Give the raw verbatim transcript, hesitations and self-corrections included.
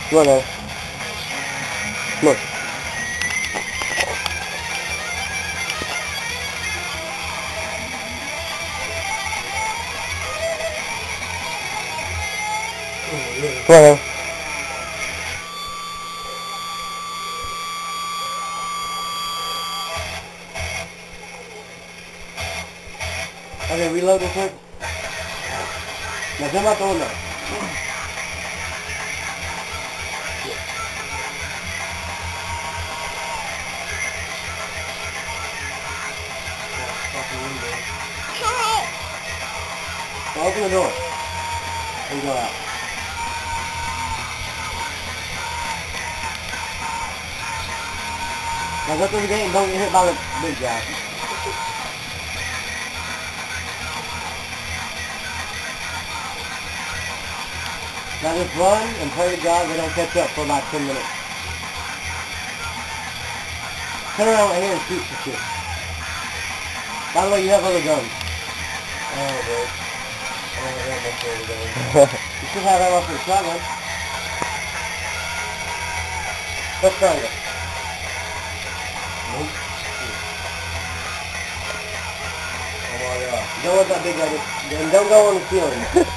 Come on, Harry. Come on. Come on, Harry. Okay, reload real quick. Now jump out the window. Now open the door and go out. Now go through the gate and don't get hit by the big guy. Now just run and pray to God they don't catch up for about ten minutes. Turn around right here and shoot some shit. By the way, you have other guns. Oh, bro. I don't have much other guns. You should have ammo for a shotgun. Let's try it. Nope. Oh my god. Don't let that big guy get... Don't go on the ceiling.